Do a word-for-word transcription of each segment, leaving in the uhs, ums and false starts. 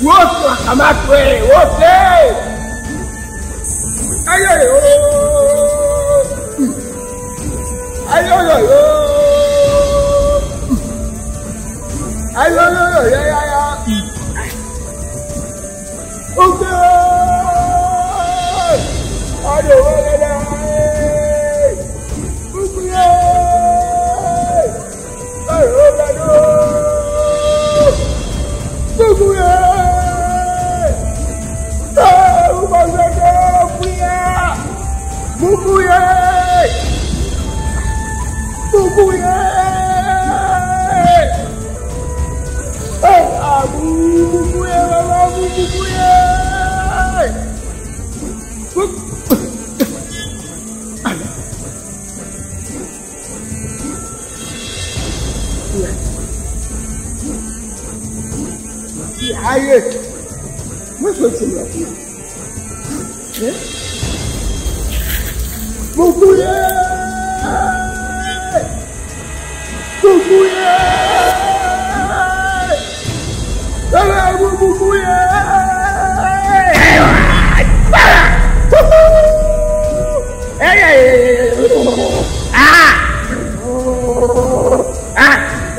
wote wakamatwe wote. Ayo ayo ayo ayo ayo ayo ya ya ya. Okay. Ayo ayo ayo. Okay. Ayo ayo. Okay. Ah, ubazaka kuya. Bukuye. Bukuye. Eh, abu bukuye, abu bukuye. Aye, what's what's in that? Eh? Bukuye! Bukuye! Ala bukuye! Hey hey! Ah! Ah!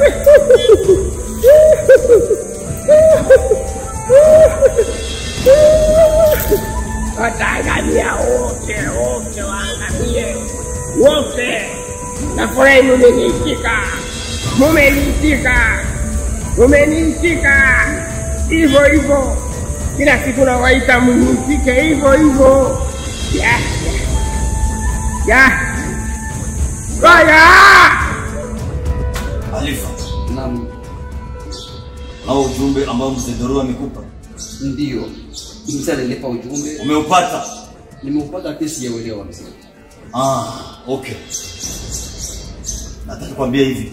Wataangamia wote wote waangamie wote. Nafurahi mumeniitika, mumeniitika, mumeniitika hivyo hivyo. Kila siku nawaita mniitike hivyo hivyo. Ya ya Raya Alifa. Naam. Na ujumbe ambao mzee Doro amekupa? Ndio. Mzee alinipa ujumbe. Umeupata? Nimeupata, kesi ya uelewa mzee. Ah, okay. Nataka kuambia hivi.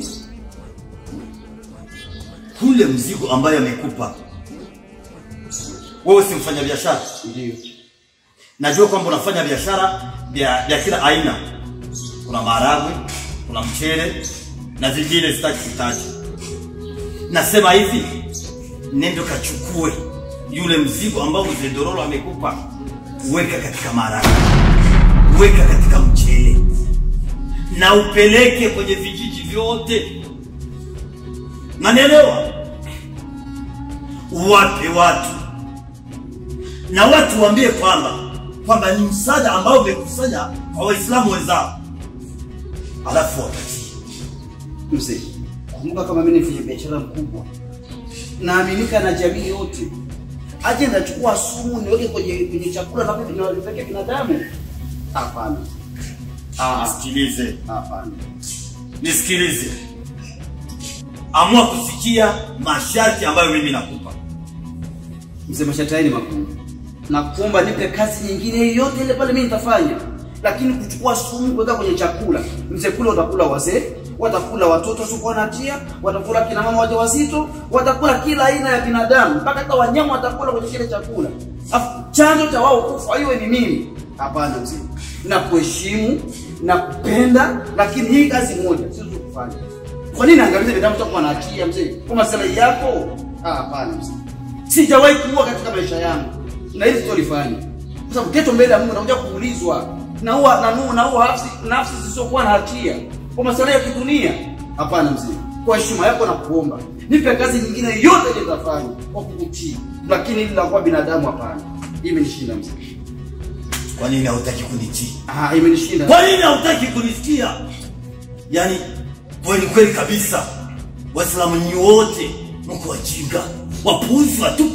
Kule mzigo ambaye amekupa, wewe si mfanya biashara? Ndio. Najua kwamba unafanya biashara ya kila aina. Kuna maharagwe, kuna mchele na vingine sitaki kutaja. Nasema hivi, nenda kachukue yule mzigo ambao mzee Dororo amekupa, weka katika maharagwe, weka katika mchele, na upeleke kwenye vijiji vyote. Unanielewa? Wape watu, na watu waambie kwamba kwamba ni msaada ambao umekusanya kwa Waislamu wenzao. Alafu wakati mzee, kumbuka kama mimi ni mfanya biashara mkubwa, naaminika na jamii yote. Aje ndachukua sumu niweke kwenye kwenye chakula na kupeleka binadamu? Hapana. Ah, nisikilize. Hapana. Nisikilize. Amua kusikia masharti ambayo mimi nakupa. Mzee, masharti haya ni makubwa. Nakuomba nipe kazi nyingine yoyote ile pale mimi nitafanya. Lakini kuchukua sumu kuweka kwenye chakula, mzee, kula utakula wazee, watakula watoto sio na hatia, watakula kina mama wajawazito, watakula kila aina ya binadamu, mpaka hata wanyama watakula kwenye kile chakula. Afu chanzo cha wao kufa iwe ni mimi? Hapana mzee. Nakuheshimu, nakupenda, lakini hii kazi moja siwezi kufanya. Kwa nini angamize binadamu utakuwa na hatia mzee? Kwa maslahi yako? Ah, hapana mzee. Sijawahi kuua katika maisha yangu. Na hizi tulifanya. Kwa sababu kesho mbele ya Mungu nakuja kuulizwa. Na huwa na nuru na huwa nafsi nafsi zisizokuwa na hatia kwa masuala ya kidunia. Hapana mzee, kwa heshima yako na kuomba nipe kazi nyingine yote nitafanya kwa kukutii, lakini ili la kwa binadamu hapana. Imenishinda mzee. Kwa nini hutaki kunitii? Ah, imenishinda. Kwa nini hutaki kunisikia? Yaani kweli kweli kabisa, Waislamu ni wote mko wajinga, wapuuzi watupu.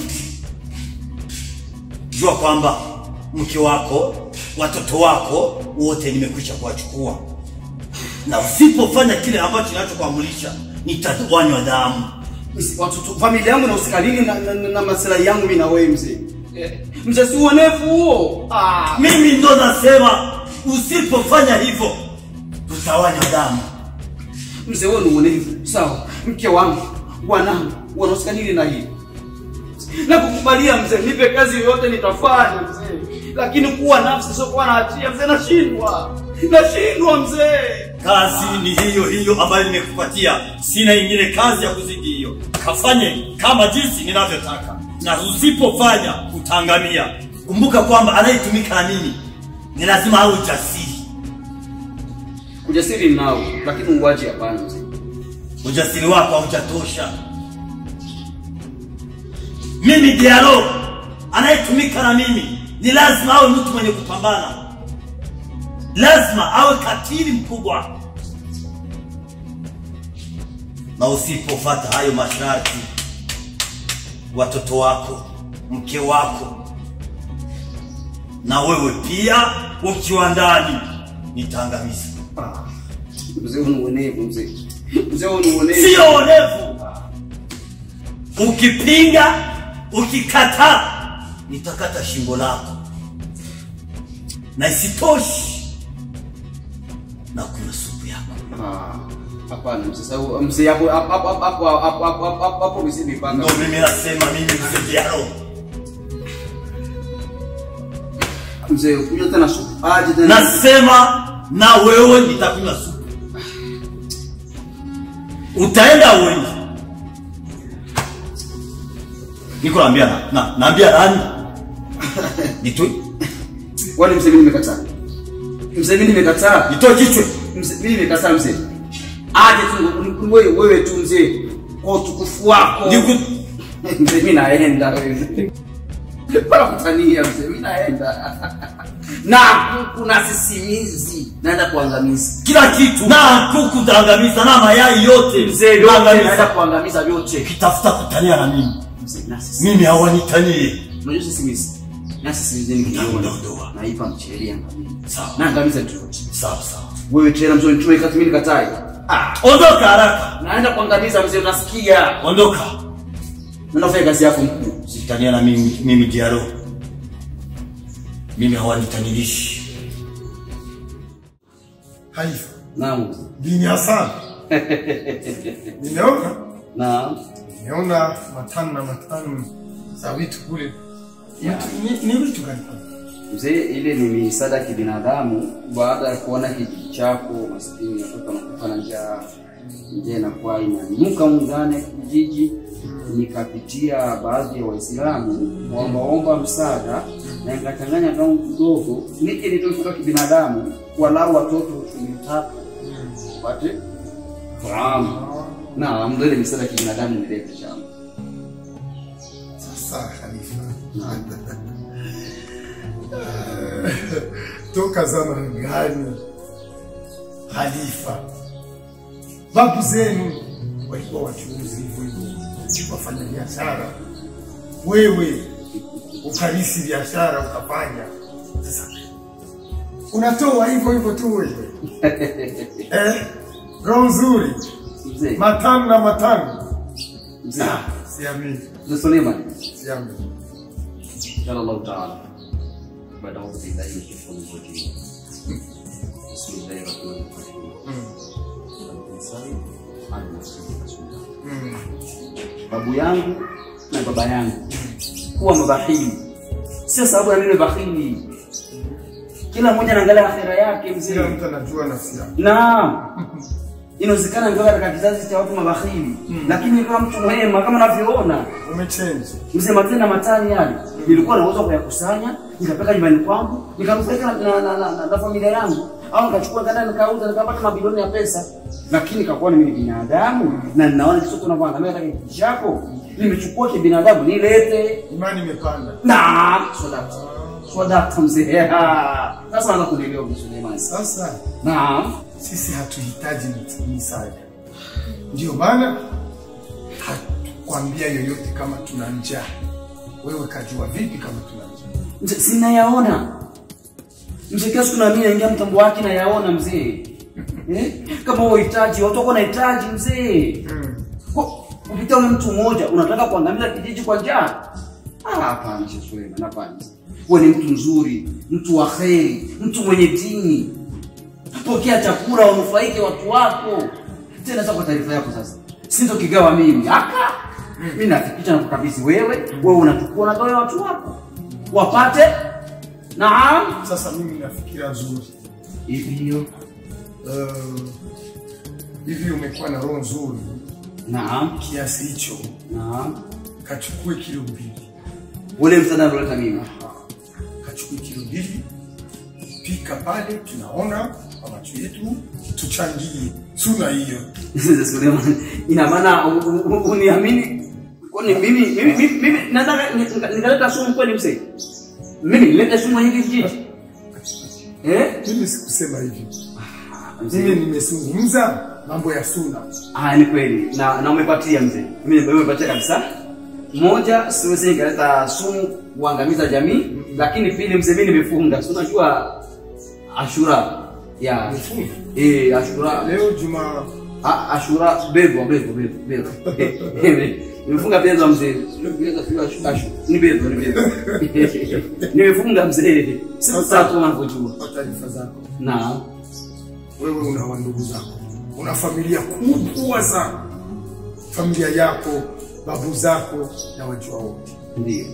Jua kwamba mke wako, watoto wako wote nimekwisha kuwachukua, na usipofanya kile ambacho ninachokuamulisha nitawanywa damu. Watoto, familia yangu na usikalini na, na, na, na maslahi yangu mimi na wewe mzee. Eh, mzee si uonevu huo. Ah, mimi ndo nasema usipofanya hivyo tutawanywa damu. Mzee wewe ni uonevu. Sawa, mke wangu, wanangu, wanaosikalini na hii. Na kukubalia mzee, nipe kazi yoyote nitafanya mzee. Lakini kuwa nafsi sio kuwa na hatia mzee, nashindwa. Nashindwa mzee. Kazi ni hiyo hiyo ambayo nimekupatia. Sina ingine kazi ya kuzidi hiyo. Kafanye kama jinsi ninavyotaka. na usipofanya utaangamia. Kumbuka kwamba anayetumika na mimi ni lazima awe jasiri. Ujasiri nao, lakini uwaje hapana mzee. Ujasiri wako haujatosha. Mimi Diallo, anayetumika na mimi ni lazima awe mtu mwenye kupambana. Lazima awe katili mkubwa. Na usipofuata hayo masharti, watoto wako, mke wako, na wewe pia ukiwa ndani nitaangamiza. Ah, mzee unuonevu mzee. Mzee unuonevu. Sio onevu. Ukipinga, ukikataa, nitakata shingo lako. Na isitoshi, na kuna supu yako. Ah, hapana mzee. Sasa mzee hapo hapo hapo hapo hapo hapo mzee mipanga. Ndio mimi nasema mimi mzee Diallo. Mzee kunywa tena supu. Aje tena. Nasema na wewe nitakunywa supu. Utaenda uende. Niko naambia na, na naambia nani? Nitoi. Wale mzee mimi nimekataa. Mzee mimi nimekataa. Nitoe kichwe. Mzee mimi nimekataa mzee. Aje tu wewe wewe tu mzee. Kwa utukufu wako. Niku Mzee mimi naenda wewe. Para kutania mzee mimi naenda. Na kuna sisimizi naenda kuangamiza kila kitu. Na kuku taangamiza na mayai yote. Mzee naenda kuangamiza yote. Kitafuta kutania na mimi. Mzee na sisi. Mimi hawanitanie. Unajua sisimizi. Na sisimizi ni kiona. Naipa mcheria ngamiza. Sawa. Na ngamiza tu yote. Sawa sawa. Wewe tena mzee nitume kati mimi nikatai. Ah, ondoka haraka. Naenda kuangamiza mzee unasikia? Ondoka. Nenda fanya kazi yako mkuu. Sitania na mimi mimi Diallo. Mimi hawanitanilishi. Haifa. Naam. Bini Hassan. Nimeona? Naam. Nimeona matano na matano za vitu kule. Yeah. Ni ni vitu gani? Mzee ile ni misaada ya kibinadamu baada ya kuona kijiji chako maskini watoto wanakufa na njaa. Nje na kwa inanuka mungane kijiji. Nikapitia baadhi ya Waislamu waomba msaada na nikachanganya kama kidogo niki nitoka kibinadamu walau watoto tatu wapate fahamu na mdole misaada kibinadamu nilete chama. Sasa Khalifa. Toka zama gani Khalifa? Babu zenu walikuwa wachuuzi hivyo hivyo. Wafanya biashara, wewe ukarisi biashara ukafanya. Sasa unatoa hivyo hivyo tu wewe. Eh, roho nzuri Mzee matano na matano. Mzee siamini. Mzee Suleiman Siamini. inshallah taala baada ya kupitia hiyo kifungo hiki. Bismillahirrahmanirrahim. Mm. Babu yangu na baba yangu kuwa mabahili. Sio sababu ya mimi bahili. Kila mmoja anaangalia akhera yake mzee. Kila mtu anajua nafsi yake. Naam. Inawezekana ndio katika kizazi cha watu mabahili, mm. lakini kama mtu mwema kama unavyoona umechange. Mzee matenda matani yale. Mm. Nilikuwa na uwezo wa kuyakusanya, nikapeka nyumbani kwangu, nikamsaidia na na, na, na, na familia yangu. Au nikachukua ganda nikauza nikapata mabilioni ya pesa. Lakini kakuwa mimi ni binadamu na ninaona kitu tunavyoanza mimi nataka kitu chako. Nimechukua kibinadamu nilete. Imani imepanda. Naam, swadaka. Swadaka mzee. Sasa naanza kunielewa Suleiman. Sasa naam, sisi hatuhitaji msaada. Ndio maana hatukwambia yoyote kama tuna njaa. Wewe kajua vipi kama tuna njaa? Sina yaona. Mzee kiasi kuna mimi naingia mtambo wake na yaona mzee. Eh? Kama unahitaji, watu wako wanahitaji mzee. Mm. Kupitia mtu mmoja unataka kuangamiza kijiji kwa njaa? Ah, hapana Mzee Suleiman, hapana. Wewe ni mtu mzuri, mtu wa kheri, mtu mwenye dini. Pokea chakula wanufaike watu wako. Tena sasa kwa taarifa yako sasa. Sinto kigawa mimi. Aka. Mm. Mimi nafikisha na kukabidhi wewe, wewe unachukua unatoa watu wako. Wapate. Naam. Sasa mimi nafikira nzuri. Hivyo. Uh, hivi umekuwa na roho nzuri. Naam. Kiasi hicho. Naam. Kachukue kilo mbili. Ule msaada ndio mimi. Kachukua kilo mbili, pika pale, tunaona kwa macho yetu, tuchangie suna hiyo. Suleiman, ina maana uniamini? Kwani mimi mimi mimi nataka nikaleta sumu kweli mzee? Mimi nileta sumu hii kijiji? Eh? Mimi sikusema hivyo. Mimi nimezungumza mambo ya suna. Ah, ni kweli. Na na umepatia mzee. Mimi nimepatia kabisa. Moja, siwezi nikaleta sumu kuangamiza jamii, lakini pili mzee mimi nimefunga. Si unajua Ashura ya Nimefunga. Eh, Ashura Leo Juma. Ah, Ashura bego bego bego bego. Nimefunga bego mzee. Bego sio Ashura. Ni bego ni bego. Nimefunga mzee. Sasa tu unavyojua. Taarifa zako. Na wewe una wandugu zako. Una familia kubwa sana. Familia yako, babu zako na wajua wote. ndio.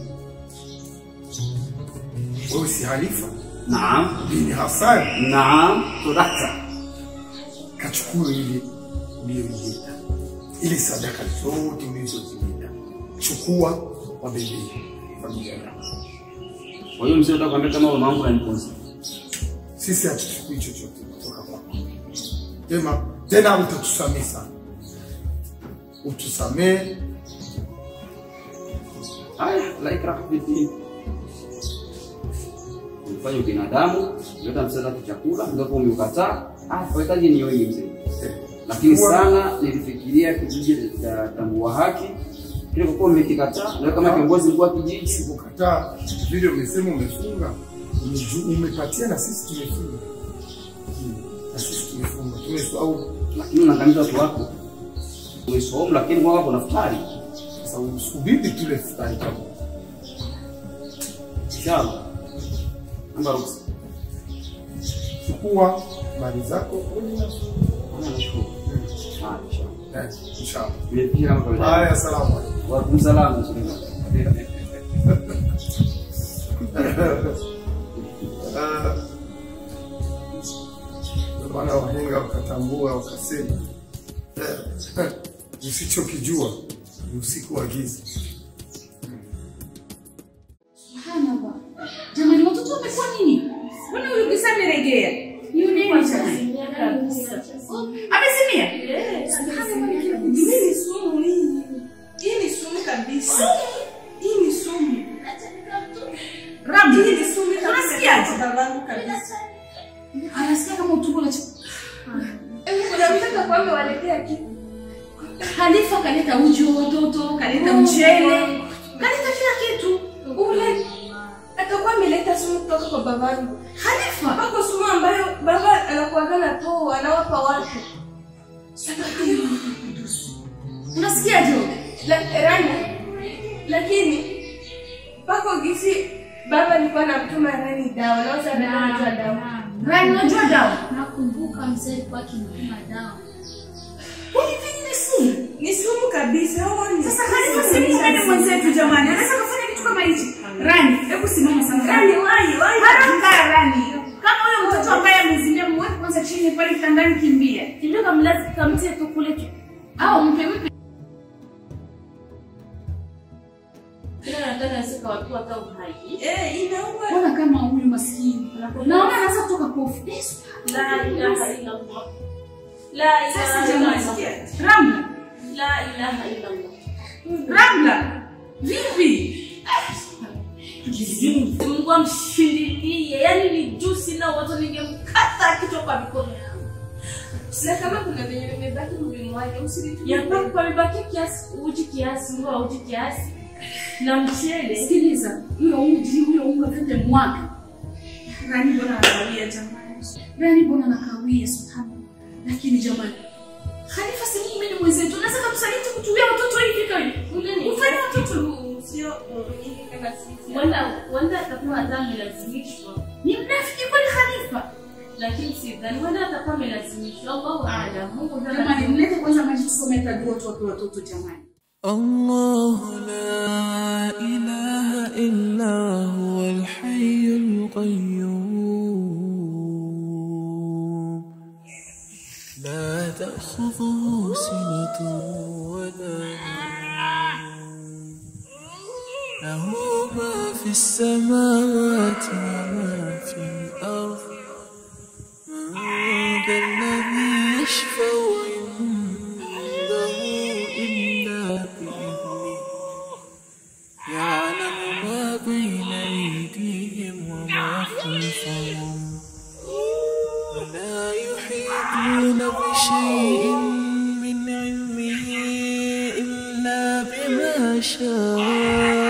Wewe si halifa? Naam. Bin Hassan. Naam, tudakta. Kachukua ile uliyoleta. Ile sadaka zote ulizozileta. Chukua wabebe familia yako. Kwa hiyo mzee utakwambia kama mama wangu ananiponza. Sisi hatuchukui chochote kutoka kwako. Tena tena utatusamehe sana. Utusamehe. Haya, la ikraha fi din. Ufanye binadamu, leta msaada wa chakula, ndio umeukataa. Ah, unahitaji ni wewe mzee. Lakini sana nilifikiria kijiji cha Tambua Haki. Kile kwa kuwa mmekikataa, na kama kiongozi mkuu wa kijiji sikukataa. Vile umesema umefunga, umepatia na sisi tumefunga. Na sisi tumefunga. Tumesahau, lakini unaangamiza watu wako. Umesoma lakini wao wako naftari. Sasa usubiri tule futari kama. Inshallah. Amba ruhusa. Chukua mali zako wewe na nashukuru. Ah, inshallah. Inshallah. Nimepiga kama kawaida. Haya, asalamu alaykum. Wa alaykum salaam. Bwana wahenga wakatambua wakasema usichokijua ni usiku wa giza. Subhanallah. Jamani, watoto wamekuwa nini? Mbona huyu kisa amerejea? Yule ni amesimia kabisa. Amesimia? Eh, subhanallah. Hii ni sumu hii. Hii ni sumu kabisa. Hii ni sumu. Rabi, hii ni sumu kabisa. Unasikiaje? Babangu kabisa. Anasikia kama utumbo la chakula. Unamtaka kwamba waletea kitu. Khalifa kaleta uji wa watoto, kaleta mchele, kaleta kila kitu. Ule atakuwa ameleta sumu kutoka kwa babangu. Khalifa, hapo sumu ambayo baba anakuwa anatoa, anawapa watu. Unasikiaje? La Rani. Lakini pako gisi baba alikuwa anamtuma Rani dawa, na sasa anajua dawa. Rani unajua dawa? Nakumbuka mzee alikuwa akinunua dawa. Hivi ni sumu? Ni sumu kabisa. Sasa Khalifa si mtu mwenzetu jamani. Anaweza kufanya kitu kama hichi. Rani, hebu simama sana. Rani, wahi, wahi. Haraka Rani. Kama huyo mtoto ambaye amezimia mweke kwanza chini pale kitandani, kimbia. Kimbia kamlazi kamtie tu kule tu. Au mpe mpe. Kila nataka asika watu hata uhai. Eh, inauma. Mbona kama huyu maskini? Naona anaanza kutoka kofu. La ilaha illa Allah. La ilaha illa Allah. Ramla. La ilaha illa Allah. Ramla. Vipi? Mungu amshindilie. Yaani ni juice na watu ningemkata kichwa kwa mikono yangu. Na kama kuna venye vimebaki mwilini wake usilitumie. Yapaka kwa mibaki kiasi, uji kiasi, unga uji kiasi. Na mchele. Sikiliza, huyo uji, huyo unga vyote mwaga. Rani mbona anakawia jamani? Rani mbona anakawia subhanallah. Lakini jamani, Khalifa si muumini mwenzetu. Unaweza kumsaliti kutumia watoto hivi kali. Ufanye watoto sio nyingi kama sisi. Wanda wanda atakuwa adhamu lazimishwa. Ni mnafiki kweli Khalifa. Lakini sidhani wanda atakuwa amelazimishwa. Allahu a'lam. Mungu ndiye. Jamani, mlete kwanza maji tusome tadua tu kwa watoto jamani. الله لا إله إلا هو الحي القيوم لا تأخذه سنة ولا نوم له ما في السماوات وما في الأرض من ذا الذي يشفع عنده إلا بإذنه يعلم ما بين أيديهم وما خلفهم ولا يحيطون بشيء من علمه إلا بما شاء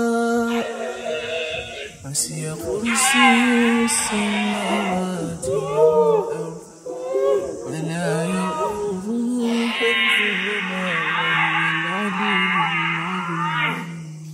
وسع كرسيه السماوات والأرض ولا يؤوده حفظهما وهو العلي العظيم.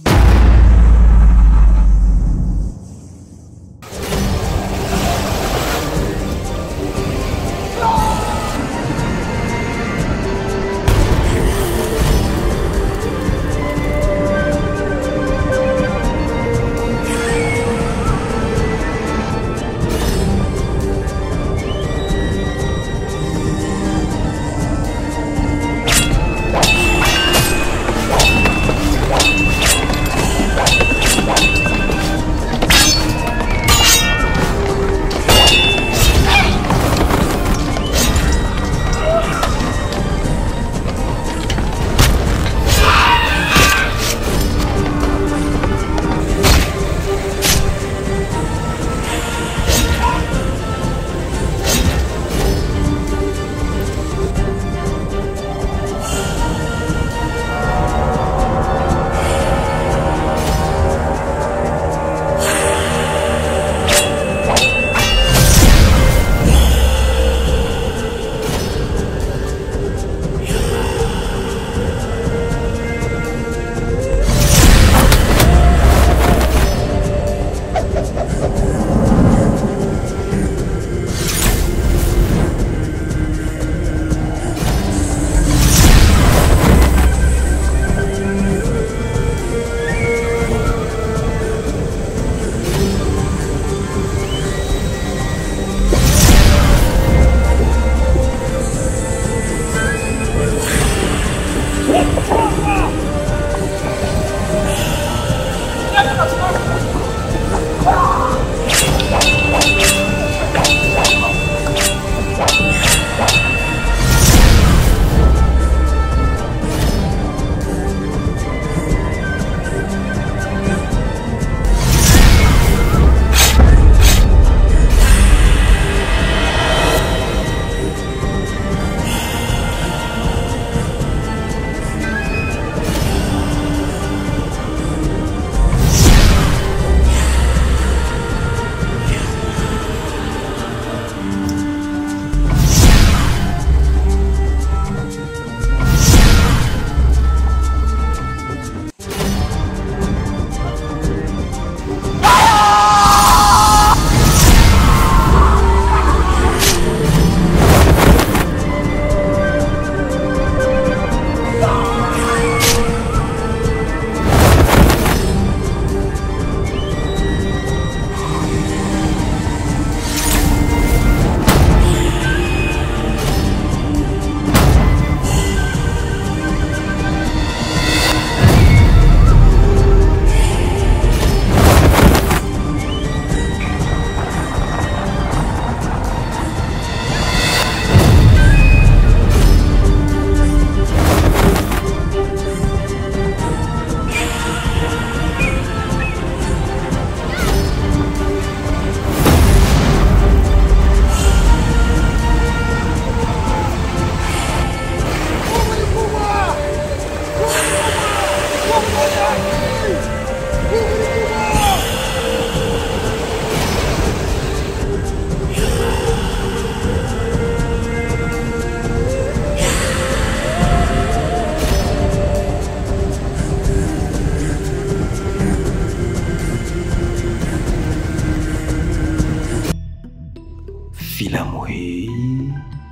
Filamu hii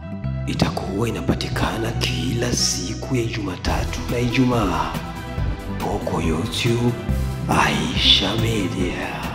itakuwa inapatikana kila siku ya Jumatatu na Ijumaa huko YouTube Aisha Media.